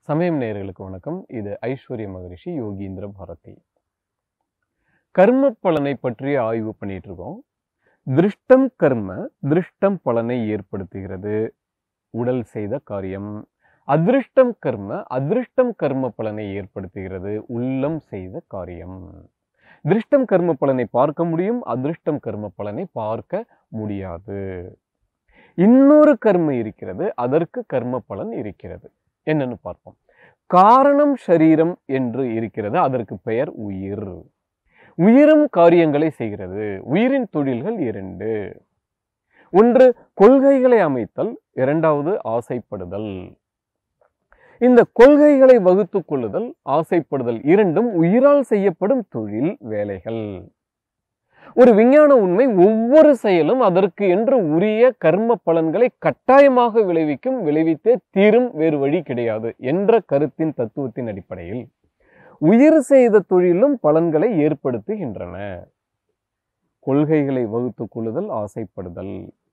சமயம் நேயர்களுக்கு வணக்கம். இது ஐஸ்வர்ய மகரிஷி யோகீந்திர பாரதி. கர்ம பலனை பற்றி ஆய்வு பண்ணிட்டு இருக்கோம். திருஷ்டம் கர்ம திருஷ்டம் பலனை ஏற்படுத்துகிறது உடல் செய்த காரியம். அதிருஷ்டம் கர்ம பலனை ஏற்படுத்துகிறது உள்ளம் செய்த காரியம். திருஷ்டம் கர்ம பலனை பார்க்க முடியும், அதிருஷ்டம் கர்ம பலனை பார்க்க முடியாது. இன்னொரு கர்ம இருக்கிறது, அதற்கு கர்ம பலன் இருக்கிறது. என்னன்னு பார்ப்போம். காரணம் சரீரம் என்று இருக்கிறது, அதற்கு பெயர் உயிர். உயிரும் காரியங்களை செய்கிறது. உயிரின் தொழில்கள் இரண்டு. ஒன்று கொள்கைகளை அமைத்தல், இரண்டாவது ஆசைப்படுதல். இந்த கொள்கைகளை வகுத்துக் கொள்ளுதல், ஆசைப்படுதல் இரண்டும் உயிரால் செய்யப்படும் தொழில் வேலைகள். ஒரு விஞ்ஞான உண்மை, ஒவ்வொரு செயலும் அதற்கு என்று உரிய கர்ம பலன்களை கட்டாயமாக விளைவிக்கும், விளைவித்தே தீரும், வேறு வழி கிடையாது என்ற கருத்தின் தத்துவத்தின் அடிப்படையில் உயிர் செய்த தொழிலும் பலன்களை ஏற்படுத்துகின்றன. கொள்கைகளை வகுத்துக் கொள்ளுதல், ஆசைப்படுதல்,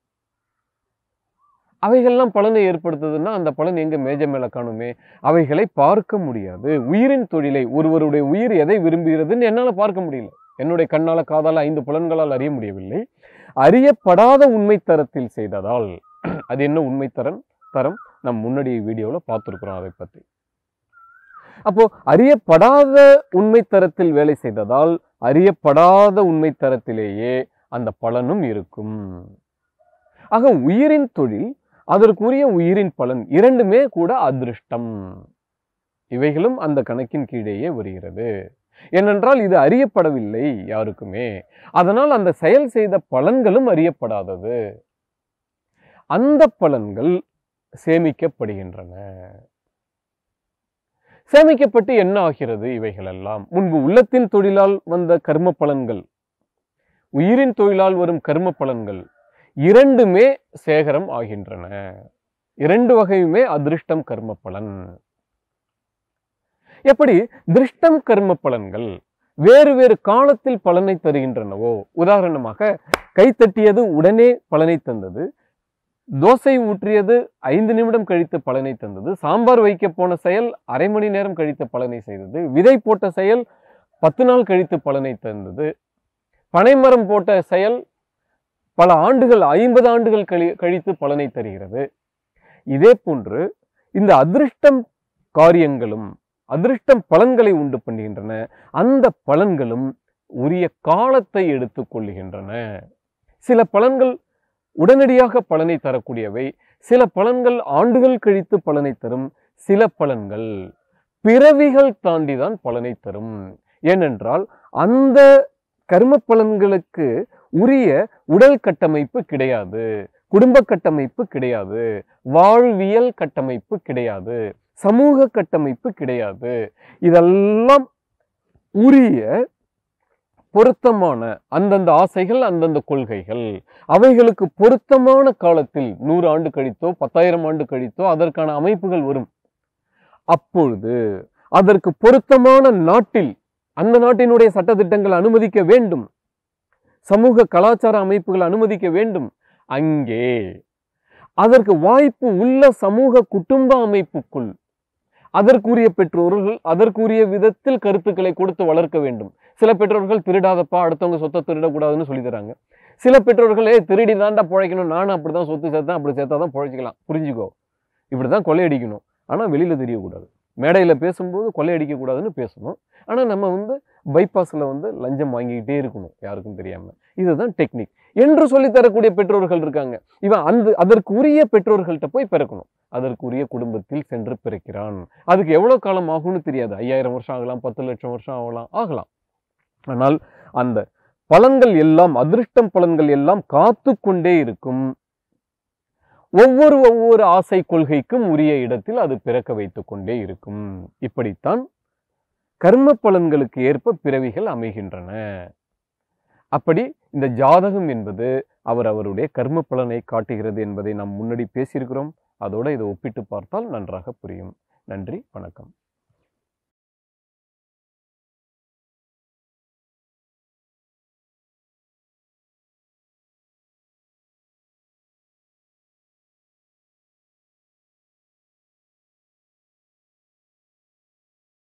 அவைகள்லாம் பலனை ஏற்படுத்துதுன்னா அந்த பலன் எங்க மேஜ மேல காணுமே, அவைகளை பார்க்க முடியாது. உயிரின் தொழிலை, ஒருவருடைய உயிர் எதை விரும்புகிறதுன்னு என்னால பார்க்க முடியல. என்னுடைய கண்ணால காதால 5 புலன்களால் அறிய முடியவில்லை. அறியப்படாத உண்மை தரத்தில் செய்ததால், அது என்ன உண்மை தரம் நம் முன்னாடி வீடியோல பார்த்துருக்கிறோம் அதை பத்தி. அப்போ அறியப்படாத உண்மை தரத்தில் வேலை செய்ததால் அறியப்படாத உண்மை தரத்திலேயே அந்த பலனும் இருக்கும். ஆக உயிரின் தொழில், அதற்குரிய உயிரின் பலன் இரண்டுமே கூட அதிருஷ்டம். இவைகளும் அந்த கணக்கின் கீழேயே வருகிறது. ஏனென்றால் இது அறியப்படவில்லை யாருக்குமே. அதனால் அந்த செயல் செய்த பலன்களும் அறியப்படாதது. அந்த பலன்கள் சேமிக்கப்படுகின்றன. சேமிக்கப்பட்டு என்ன ஆகிறது? இவைகள் எல்லாம் முன்பு உள்ளத்தின் தொழிலால் வந்த கர்ம பலன்கள், உயிரின் தொழிலால் வரும் கர்ம பலன்கள் இரண்டுமே சேகரம் ஆகின்றன. இரண்டு வகையுமே அதிருஷ்டம் கர்ம பலன். எப்படி திருஷ்டம் கர்ம பலன்கள் வேறு வேறு காலத்தில் பலனை தருகின்றனவோ, உதாரணமாக கைத்தட்டியது உடனே பலனை தந்தது, தோசை ஊற்றியது 5 நிமிடம் கழித்து பலனை தந்தது, சாம்பார் வைக்க போன செயல் அரை மணி நேரம் கழித்து பலனை செய்தது, விதை போட்ட செயல் 10 நாள் கழித்து பலனை தந்தது, பனைமரம் போட்ட செயல் பல ஆண்டுகள் 50 ஆண்டுகள் கழித்து பலனை தருகிறது. இதே போன்று இந்த அதிருஷ்டம் காரியங்களும் அதிருஷ்டம் பலன்களை உண்டு பண்ணுகின்றன. அந்த பலன்களும் உரிய காலத்தை எடுத்துக் கொள்ளுகின்றன. சில பலன்கள் உடனடியாக பலனை தரக்கூடியவை, சில பலன்கள் ஆண்டுகள் கழித்து பலனை தரும், சில பலன்கள் பிறவிகள் தாண்டிதான் பலனை தரும். ஏனென்றால் அந்த கர்ம பலன்களுக்கு உரிய உடல் கட்டமைப்பு கிடையாது, குடும்ப கட்டமைப்பு கிடையாது, வாழ்வியல் கட்டமைப்பு கிடையாது, சமூக கட்டமைப்பு கிடையாது. இதெல்லாம் உரிய பொருத்தமான அந்தந்த ஆசைகள், அந்தந்த கொள்கைகள், அவைகளுக்கு பொருத்தமான காலத்தில் 100 ஆண்டு கழித்தோ 10,000 ஆண்டு கழித்தோ அதற்கான அமைப்புகள் வரும். அப்பொழுது அதற்கு பொருத்தமான நாட்டில் அந்த நாட்டினுடைய சட்டதிட்டங்கள் அனுமதிக்க வேண்டும், சமூக கலாச்சார அமைப்புகள் அனுமதிக்க வேண்டும். அங்கே அதற்கு வாய்ப்பு உள்ள சமூக குடும்ப அமைப்புக்குள் அதற்குரிய பெற்றோர்கள் அதற்குரிய விதத்தில் கருத்துக்களை கொடுத்து வளர்க்க வேண்டும். சில பெற்றோர்கள் திருடாதப்பா, அடுத்தவங்க சொத்தை திருடக்கூடாதுன்னு சொல்லி தராங்க. சில பெற்றோர்கள் திருடி தாண்டா பிழைக்கணும், நானும் அப்படிதான் சொத்து சேர்த்தேன், அப்படி சேர்த்தாதான் பிழைச்சிக்கலாம், புரிஞ்சுக்கோ, இப்படிதான் கொள்ளையடிக்கணும், ஆனா வெளியில தெரியக்கூடாது, மேடையில பேசும்போது கொள்ளையடிக்க கூடாதுன்னு பேசணும், ஆனா நம்ம பைபாஸ்ல லஞ்சம் வாங்கிக்கிட்டே இருக்கணும் யாருக்கும் தெரியாம. இதுதான் டெக்னிக் என்று சொல்லி தரக்கூடிய பெற்றோர்கள் இருக்காங்க. இவன் அதற்கு உரிய பெற்றோர்கள்ட்ட போய் பிறக்கணும். அதற்குரிய குடும்பத்தில் சென்று பிறக்கிறான். அதுக்கு எவ்வளவு காலம் ஆகும்னு தெரியாது. 5000 வருஷம் ஆகலாம், 10 லட்சம் வருஷம் ஆகலாம். ஆனால் அந்த பலன்கள் எல்லாம், அதிருஷ்டம் பலன்கள் எல்லாம் காத்து கொண்டே இருக்கும். ஒவ்வொரு ஆசை கொள்கைக்கும் உரிய இடத்தில் அது பிறக்க வைத்துக் கொண்டே இருக்கும். இப்படித்தான் கர்ம பலன்களுக்கு ஏற்ப பிறவிகள் அமைகின்றன. அப்படி இந்த ஜாதகம் என்பது அவருடைய கர்ம பலனை காட்டுகிறது என்பதை நாம் முன்னாடி பேசியிருக்கிறோம். அதோட இதை ஒப்பிட்டு பார்த்தால் நன்றாக புரியும். நன்றி, வணக்கம்.